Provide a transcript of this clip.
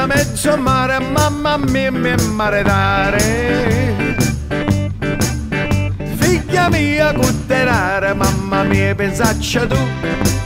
da mezzo mare, mamma mia, mi maritare. Figlia mia, cutterare, mamma mia, pensaccia tu.